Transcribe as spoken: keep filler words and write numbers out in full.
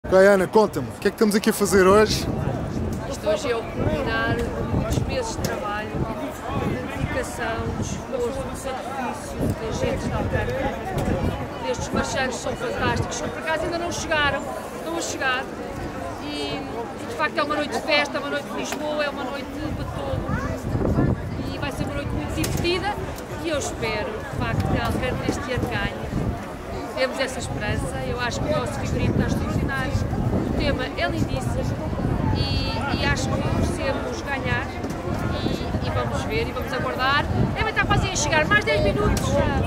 Ana, conta-me, o que é que estamos aqui a fazer hoje? Isto hoje é o culminar de muitos meses de trabalho, de dedicação, de esforço, de sacrifício, da gente está perto. Estes marchantes são fantásticos, que por acaso ainda não chegaram, estão a chegar. E de facto é uma noite de festa, é uma noite de Lisboa, é uma noite de todo. E vai ser uma noite muito divertida e eu espero, de facto, que a Alverca este ano ganhe. Temos essa esperança, eu acho que o nosso figurino está extraordinário, o tema é lindíssimo e, e acho que merecemos ganhar e, e vamos ver e vamos aguardar. Devem estar quase a chegar, mais dez minutos já.